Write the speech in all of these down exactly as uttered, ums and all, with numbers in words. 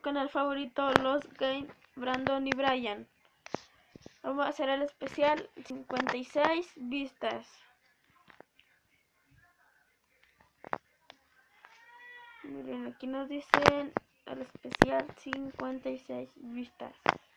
canal favorito, Los Game, Brandon y Brian. Vamos a hacer el especial cincuenta y seis vistas. Miren, aquí nos dicen el especial cincuenta y seis vistas.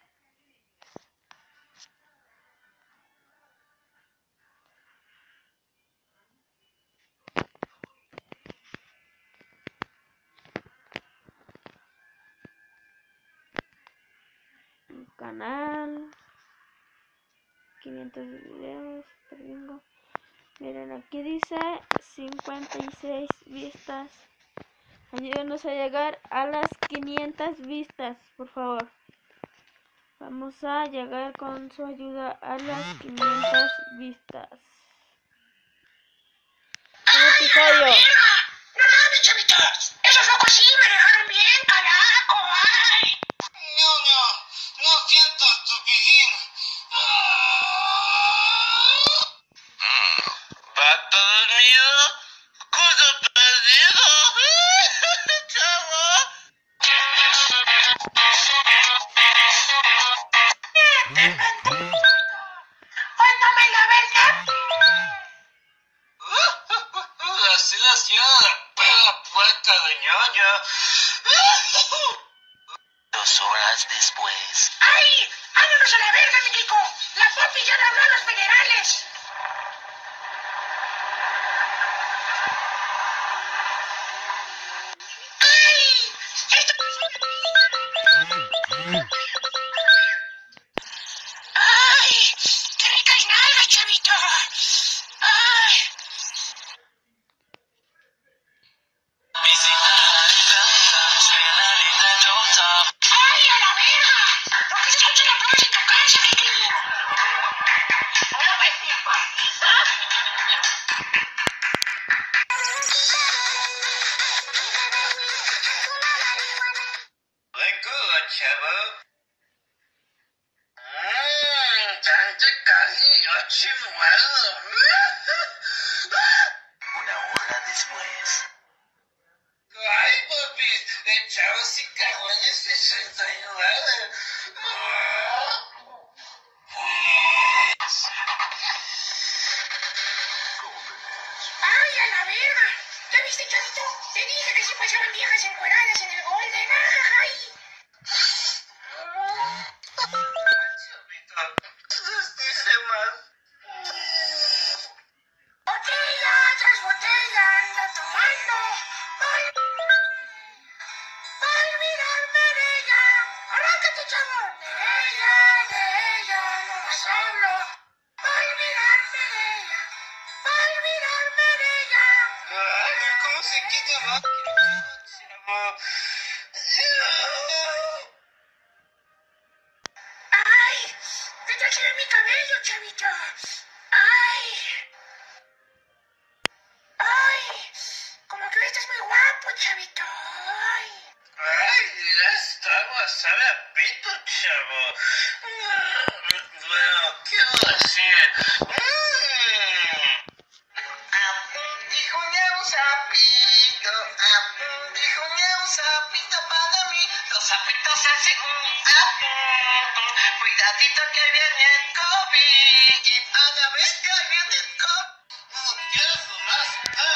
Canal quinientos videos, tengo. Miren, aquí dice cincuenta y seis vistas. Ayúdenos a llegar a las quinientas vistas, por favor. Vamos a llegar con su ayuda a las quinientas vistas. ¡Ay, episodio! ¡No mames, chavitos! ¡Esos locos sí me dejaron bien, carajo! ¡Ay! No, no, no siento estupidez. ¿Vato dormido? ¿Cosa perdido? ¡Chavo! ¡Cuéntame la verdad! Así la señora, perra puerta de ñoño. Dos horas después. ¡Ay! ¡Vámonos a la verga, mi Kiko! ¡La papi ya le habló a los federales! ¡Ay! ¡Esto ¡ay! ¡Qué ricas nalgas, chavito! ¡Ay! ¡Ay, a la verga! ¿Por qué se escucha la voz en tu casa, Kiki? ¡Una bestia! Buen culo, chavo. Mmm, tanto cariño chimuelo. Una hora después. Ay, papi, el chavo sí cagó en el sesenta y nueve. ¡Ay, a la verga! ¿Ya viste, chavito? Te dije que sí pasaban viejas encueradas en el Golden. ¡Ay! Chavito, dice más. Botella tras botella anda tomando. Ay, para olvidarme de ella. Arráncate, chavo. De ella, de ella no más hablo. Para olvidarme de ella. Para olvidarme de ella. Ay, ¿cómo se quita más? Chavo. ¡Ay! ¡Te traje mi cabello, chavito! ¡Ay! ¡Ay! Como que hoy estás muy guapo, chavito. ¡Ay! Ay, ya estamos, sabe a pito, chavo. Bueno, quiero decir. Dijo un sapito, dijo un sapito para mí. Los sapitos hacen un cuidadito que viene el COVID. Y a la vez que viene el COVID. ¿Quieres más?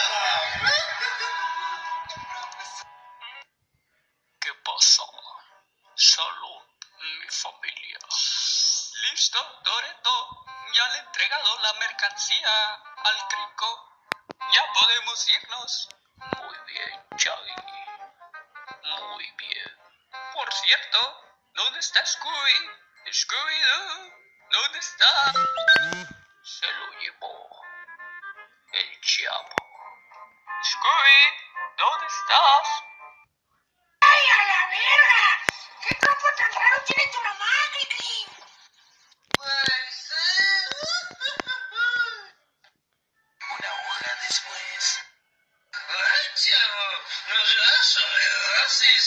¿Qué pasa? Salud, mi familia. Listo, Toretto. Ya le he entregado la mercancía al Crico. Ya podemos irnos. Muy bien, Chavi. Muy bien. Por cierto, ¿dónde está Scooby? Scooby-Doo, ¿dónde está? Se lo llevó el chavo. Scooby, ¿dónde estás? ¡Ay, a la verga! ¿Qué campo tan raro tiene tu mamá, Kiki? Pues... Una hora después. ¡Ay, chavo! ¡No seas sobredosis!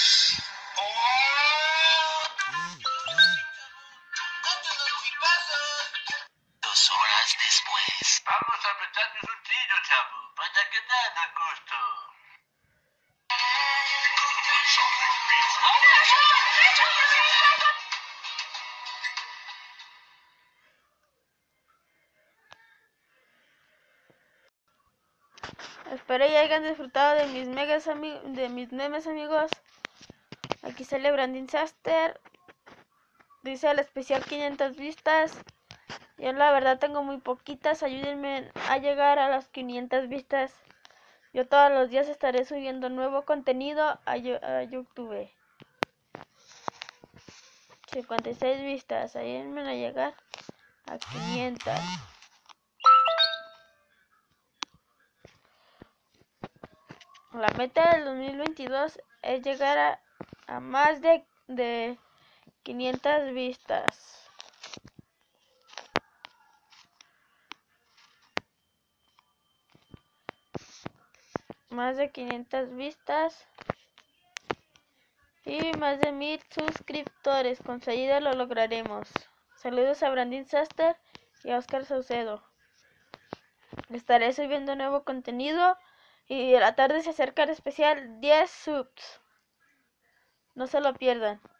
Dos horas después. Vamos a apretarnos un tiro, chavo, para que te dé gusto. ¡Hola! Espero ya hayan disfrutado de mis megas amigos, de mis memes, amigos. Aquí sale Brandon Saster. Dice el especial quinientas vistas. Yo la verdad tengo muy poquitas. Ayúdenme a llegar a las quinientas vistas. Yo todos los días estaré subiendo nuevo contenido a, a YouTube. cincuenta y seis vistas. Ayúdenme a llegar a quinientas. La meta del dos mil veintidós es llegar a, a más de, de quinientas vistas. Más de quinientas vistas. Y más de mil suscriptores. Con su ayuda lo lograremos. Saludos a Brandon Saster y a Oscar Saucedo. Estaré subiendo nuevo contenido. Y a la tarde se acerca el especial diez subs. No se lo pierdan.